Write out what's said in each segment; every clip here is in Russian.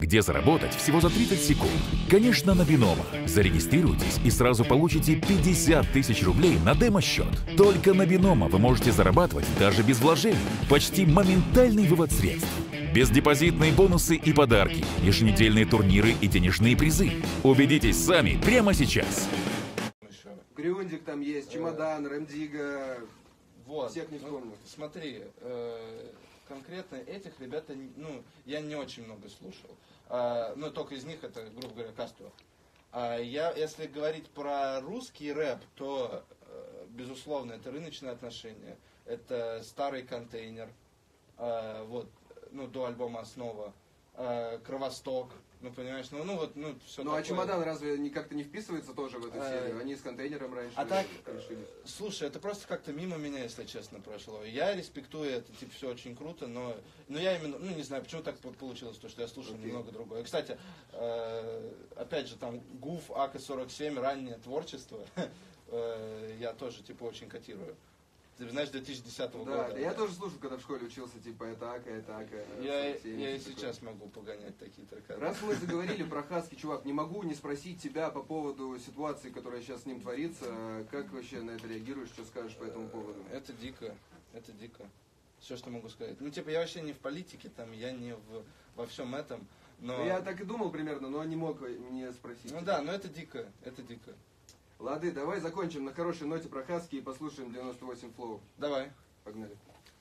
где заработать всего за 30 секунд. Конечно, на Binomo. Зарегистрируйтесь и сразу получите 50 тысяч рублей на демо-счет. Только на Binomo вы можете зарабатывать даже без вложений. Почти моментальный вывод средств. Бездепозитные бонусы и подарки, еженедельные турниры и денежные призы. Убедитесь сами прямо сейчас. Грюндик там есть, Чемодан, Рэмдига. Вот. Всех не вспомню. Смотри, конкретно этих ребят, ну, я не очень много слушал. Но только из них это, грубо говоря, Кастур. Если говорить про русский рэп, то, безусловно, это рыночные отношения, это старый контейнер, вот, ну, до альбома «Основа», Кровосток, ну, понимаешь, все а такое. Чемодан разве как-то не вписывается тоже в эту серию? Они с контейнером раньше решились. Слушай, это просто как-то мимо меня, если честно, прошло. Я респектую это, типа, все очень круто, но я именно, не знаю, почему так получилось, то, что я слушал немного другое. Кстати, опять же, там, ГУФ, АК-47, раннее творчество, я тоже, типа, очень котирую. Ты знаешь, 2010 года. Да, я тоже слушал, когда в школе учился, типа, это АК. Я и сейчас могу погонять такие треки. Раз мы заговорили про Хаски, чувак, не могу не спросить тебя по поводу ситуации, которая сейчас с ним творится. Как вообще на это реагируешь, что скажешь по этому поводу? Это дико. Все, что могу сказать. Ну, типа, я вообще не в политике, там, я не во всем этом. Но... Я так и думал примерно, но не мог не спросить. Ну да, но это дико. Лады, давай закончим на хорошей ноте про Хаски и послушаем 98 Flow. Давай. Погнали.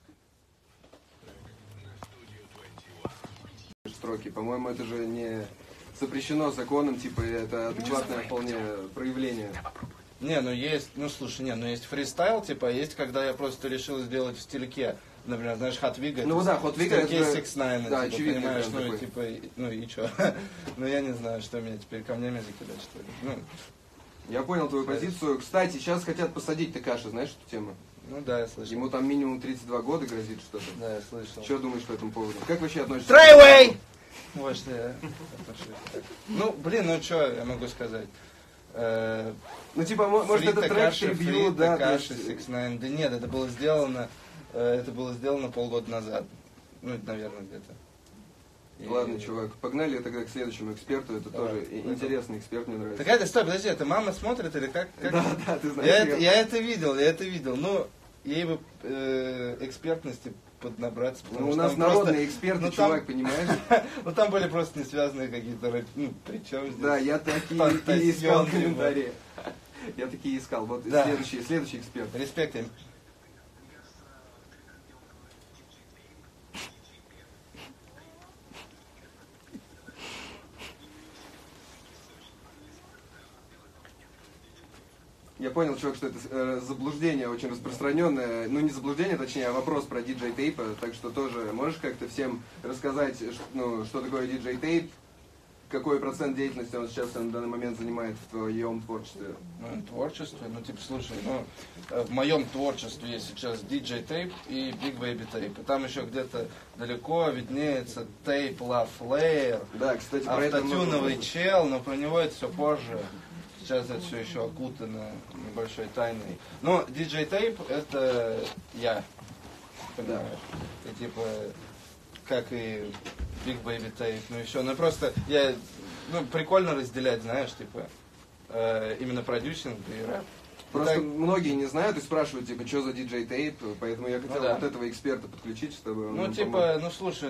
Строки. По-моему, это же не запрещено законом, типа, это адекватное вполне проявление. Есть фристайл, типа, есть, когда я просто решил сделать в стильке. Например, знаешь, Hot Wig, Hot Wig это 6ix9ine, да, типа, очевидно, понимаешь, и чё? Я не знаю, что меня теперь камнями закидать, что ли. Я понял твою позицию. Кстати, сейчас хотят посадить Текаши, знаешь эту тему? Ну да, я слышал. Ему там минимум 32 года грозит что-то. Да, я слышал. Что думаешь по этому поводу? Как вообще относишься? Трейвей! Вот что я отношусь. Что я могу сказать? Может это трек трибью, да? Текаши, 6ix9ine. Да нет, это было сделано полгода назад. Наверное, где-то. Ладно, чувак, погнали тогда к следующему эксперту. Это тоже интересный эксперт, мне нравится. Так стой, подожди, это мама смотрит или как? Да, ты знаешь. Я это видел. Ну, ей бы экспертности поднабраться. У нас народные эксперты, чувак, понимаешь? Ну там были просто не связанные какие-то, причем здесь. Да, я такие и искал комментарии. Я такие искал. Вот следующий эксперт. Респект им. Я понял, чувак, что это заблуждение очень распространенное. Ну, не заблуждение, точнее, а вопрос про диджей-тейп. Так что тоже можешь как-то всем рассказать, что такое диджей-тейп, какой процент деятельности он сейчас на данный момент занимает в твоем творчестве? Творчестве? Слушай, в моем творчестве есть сейчас диджей-тейп и Big Baby Tape. И там еще где-то далеко виднеется Tape Love Layer. Да, кстати, про это автотюновый чел, но про него это все позже. Сейчас это все еще окутано небольшой тайной. Но DJ Tape это я. Понимаешь? Да. И типа, как и Big Baby Tape, и все. Просто прикольно разделять, знаешь, типа, именно продюсинг и рэп. Просто многие не знают и спрашивают, типа, что за DJ Tape, поэтому я хотел вот этого эксперта подключить, чтобы он помог. Слушай,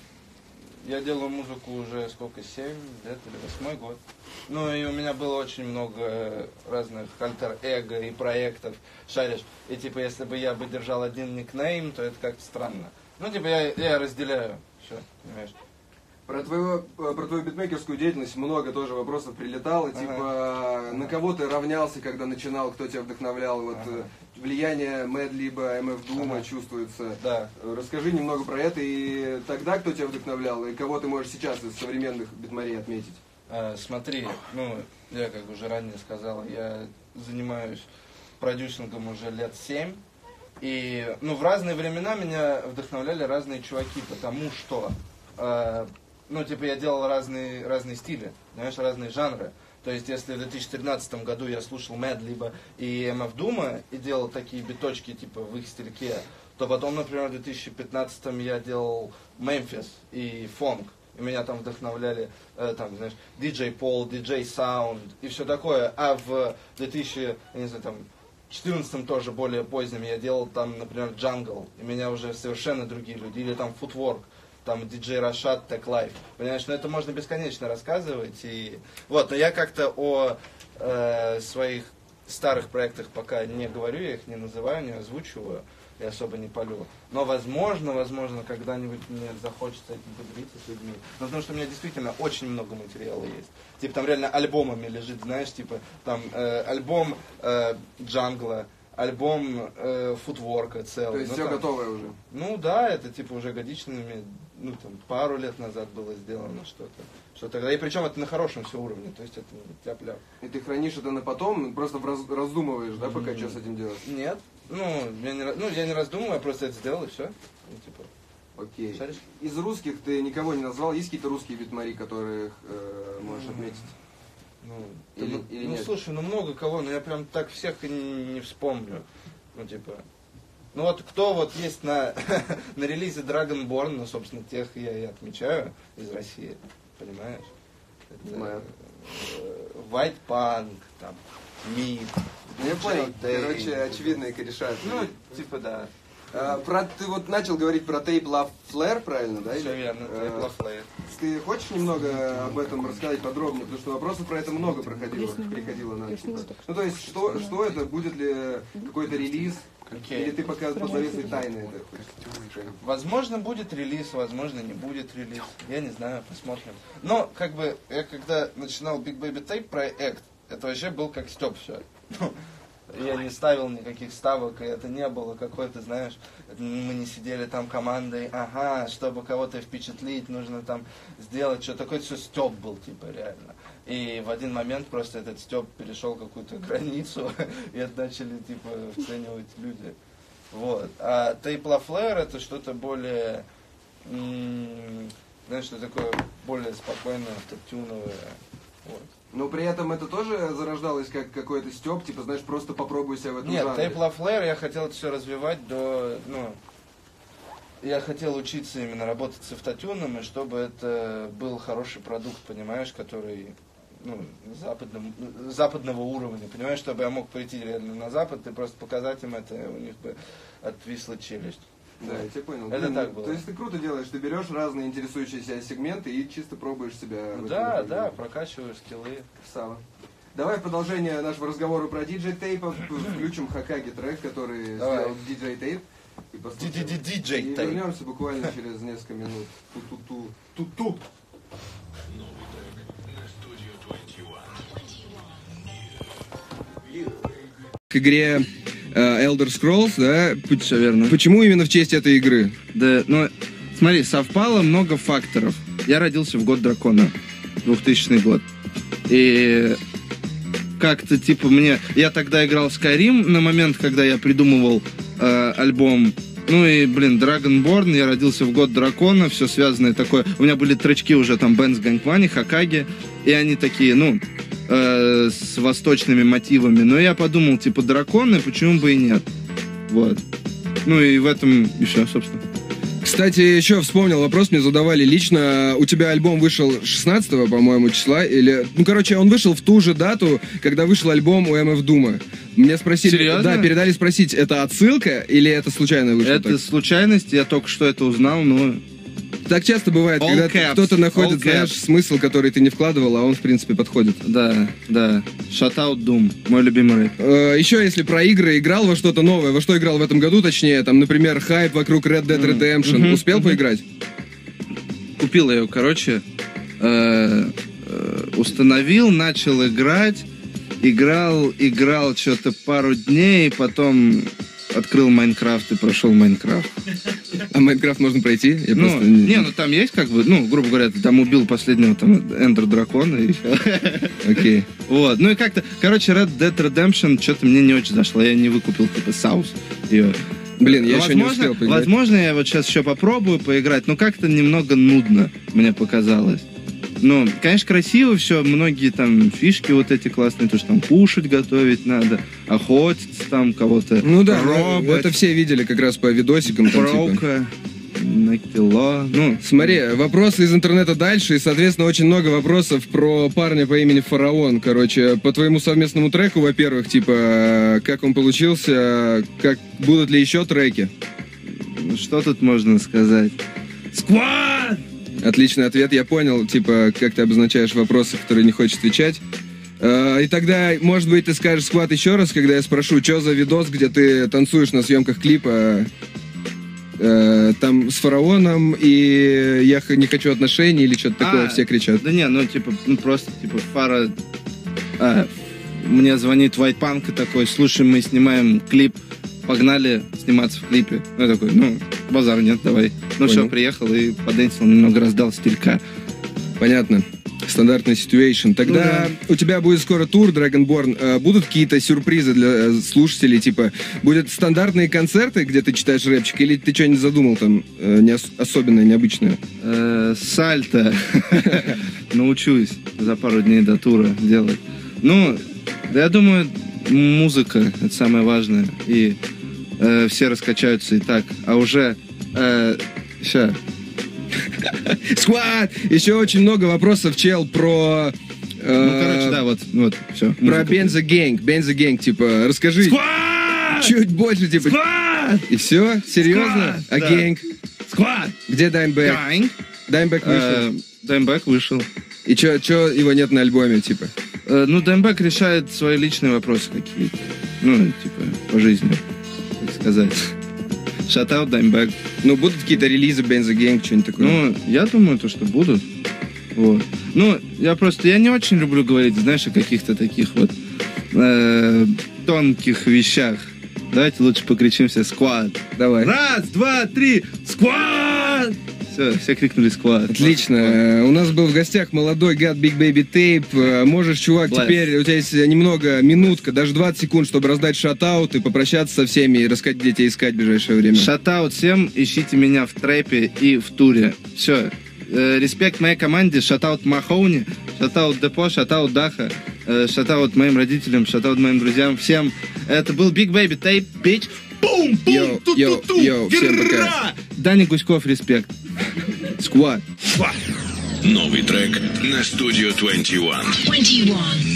я делаю музыку уже 7 лет или 8 год. И у меня было очень много разных альтер-эго и проектов, шаришь. И если бы я держал один никнейм, то это как-то странно. Я разделяю все, понимаешь. Про твою битмейкерскую деятельность много тоже вопросов прилетало. Типа, на кого ты равнялся, когда начинал, кто тебя вдохновлял? Влияние Мэд либо МФ Дума чувствуется. Да. Расскажи немного про это. И тогда кто тебя вдохновлял? И кого ты можешь сейчас из современных битмарей отметить? Смотри, я как уже ранее сказал, я занимаюсь продюсингом уже лет 7. И в разные времена меня вдохновляли разные чуваки, потому что я делал разные стили, знаешь, разные жанры. То есть, если в 2013 году я слушал Мэд либо и МФ Дума и делал такие биточки, типа, в их стильке, то потом, например, в 2015 я делал Мемфис и фонк. и меня там вдохновляли, там, знаешь, DJ Paul, DJ Sound и все такое. А в 2014 тоже, более позднем, я делал там, например, Jungle, и меня уже совершенно другие люди. Или там Footwork, там DJ Rashad, Tech Life. Понимаешь, ну это можно бесконечно рассказывать. И... Вот, но я как-то о своих старых проектах пока не говорю, я их не называю, не озвучиваю. Я особо не палю. Но возможно, когда-нибудь мне захочется этим поделиться с людьми. Но потому что у меня действительно очень много материала есть. Типа там реально альбомами лежит, знаешь, типа там альбом Джангла, альбом Футворка целый. То есть все готовое уже? Ну да, это типа уже годичными, ну там пару лет назад было сделано что-то. И причем это на хорошем все уровне, то есть это не тяп-ляп. И ты хранишь это на потом, просто раздумываешь, да, пока что с этим делать? Нет. Я не раздумываю, я просто это сделал и все. Ну, типа, окей. Шаришь? Из русских ты никого не назвал? Есть какие-то русские битмари, которых можешь отметить? Или нет? Слушай, много кого, но я прям так всех и не вспомню. Ну, типа... Ну вот кто вот есть на релизе Dragonborn, собственно, тех я и отмечаю из России. Понимаешь? Это, White Punk, там, Мид. Я понял, короче, очевидные кореша. Ну, типа, да. Ты вот начал говорить про Tape Love Flare, правильно, да? Все верно, Tape Love Flare. Ты хочешь немного об этом рассказать подробнее? Потому что вопросов про это много приходило нам. Типа. Ну, то есть, что это? Будет ли какой-то релиз? Или ты пока под завесой тайны это хочешь? Возможно, будет релиз, возможно, не будет релиз. Я не знаю, посмотрим. Но, как бы, я когда начинал Big Baby Tape проект, это вообще был как Степ все. Я не ставил никаких ставок, и это не было какой-то, знаешь, мы не сидели там командой, чтобы кого-то впечатлить, нужно там сделать что-то. Такое все Степ был, типа, реально. И в один момент просто этот Степ перешел какую-то границу, и это начали, типа, оценивать люди. Вот. А Tape Love Flare это что-то более, знаешь, что такое более спокойное, автотюновое. Вот. Но при этом это тоже зарождалось как какой-то стёб, типа, знаешь, просто попробуй себя в этом жанре. Нет, Tape Love Flare я хотел это все развивать я хотел учиться именно работать с автотюном, и чтобы это был хороший продукт, понимаешь, который, западного уровня, понимаешь, чтобы я мог прийти реально на Запад и просто показать им это, у них бы отвисла челюсть. Да, я тебя понял. Это так было. То есть ты круто делаешь, ты берешь разные интересующие себя сегменты и чисто пробуешь себя. Да, прокачиваю скиллы. Красава. Давай в продолжение нашего разговора про диджей тейп включим Хокаги трек, который сделал диджей тейп. И вернемся буквально через несколько минут. Ту-ту-ту. К игре Elder Scrolls, да? Все верно. Почему именно в честь этой игры? Да, смотри, совпало много факторов. Я родился в год дракона, 2000 год. И как-то, типа, я тогда играл в Skyrim на момент, когда я придумывал альбом. Dragonborn, я родился в год дракона, все связанное такое. У меня были тречки уже там Ben's Gangplank, Хокаги, и они такие, с восточными мотивами. Но я подумал, типа, драконы, почему бы и нет? Вот. И в этом еще, собственно. Кстати, еще вспомнил вопрос, мне задавали лично. У тебя альбом вышел 16-го, по-моему, числа, или... он вышел в ту же дату, когда вышел альбом у MF Doom. Мне спросили... Серьезно? Да, передали спросить, это отсылка или это случайно вышло? Это случайность, я только что это узнал, но... Так часто бывает, All когда caps. кто-то находит, All знаешь, caps. смысл, который ты не вкладывал, а он, в принципе, подходит. Да. Shoutout Doom, мой любимый рэп. Еще, если про игры играл во что-то новое, во что играл в этом году, точнее, там, например, хайп вокруг Red Dead Redemption, успел поиграть? Купил я ее, установил, начал играть, играл что-то пару дней, потом открыл Майнкрафт и прошел Майнкрафт. А Майнкрафт можно пройти? Там есть грубо говоря, ты там убил последнего Эндер дракона и все. Окей. Вот, и как-то, Red Dead Redemption что-то мне не очень зашло, я не выкупил, типа, Саус ее. Блин, я еще не успел поиграть. Возможно, я вот сейчас еще попробую поиграть, но как-то немного нудно мне показалось. Конечно, красиво все, многие там фишки вот эти классные, то, что там кушать, готовить надо, охотиться там, кого-то робот. Это все видели как раз по видосикам. Броука, кило. Ну, Смотри, вопросы из интернета дальше, и, соответственно, очень много вопросов про парня по имени Фараон. Короче, по твоему совместному треку, во-первых, типа, как он получился, будут ли еще треки? что тут можно сказать? Сквад! Отличный ответ, я понял, типа, как ты обозначаешь вопросы, которые не хочешь отвечать. И тогда, может быть, ты скажешь «Сквад» еще раз, когда я спрошу, что за видос, где ты танцуешь на съемках клипа там с Фараоном, и я не хочу отношений или что-то такое, все кричат. Да не, ну типа, просто типа Фара мне звонит White Punk и такой: слушай, мы снимаем клип, погнали сниматься в клипе. Ну я такой, ну, базар нет, давай. Ну все, приехал и подэнсил, немного раздал стилька. Понятно. Стандартный ситуэйшн. Тогда у тебя будет скоро тур Dragonborn. Будут какие-то сюрпризы для слушателей? Типа, будут стандартные концерты, где ты читаешь рэпчик, или ты что-нибудь задумал там особенное, необычное? Сальто. Научусь за пару дней до тура делать. Ну, да, я думаю, музыка — это самое важное. И все раскачаются и так. А уже... Сейчас... Сквад! Еще очень много вопросов, чел, про... Ну, короче, да, вот все. Про Benzo Gang, типа, расскажи. Сквад! Чуть больше, типа... Сквад! И все? Серьезно? Сквад! А Да. Гэнг? Сквад! Где Даймбэк? Даймбэк вышел. Даймбэк вышел. И чё его нет на альбоме, типа? Ну, Даймбэк решает свои личные вопросы какие-то. Ну, типа, по жизни, так сказать. Шатаут Даймбэк. Ну, будут какие-то релизы Benzo Gang, что-нибудь такое? Ну, я думаю, то, что будут. Вот. Ну, я не очень люблю говорить, знаешь, о каких-то таких вот тонких вещах. Давайте лучше покричим все: «Сквад!» Давай. Раз, два, три, «Сквад!» Все крикнули «Сквад!» Отлично. У нас был в гостях молодой гад Big Baby Tape. Можешь, чувак, Bless. теперь у тебя есть немного, минутка, даже 20 секунд, чтобы раздать шатаут и попрощаться со всеми и рассказать, где тебя искать в ближайшее время. Шатаут всем, ищите меня в трэпе и в туре. Все. Респект моей команде, шатаут Махоуни, шатаут Депо, шатаут Даха, шатаут моим родителям, шатаут моим друзьям, всем. Это был Big Baby Tape, bitch. Йоу, йоу, всем пока. Даня Гуськов, респект. Сквад. Новый трек на Studio 21. 21.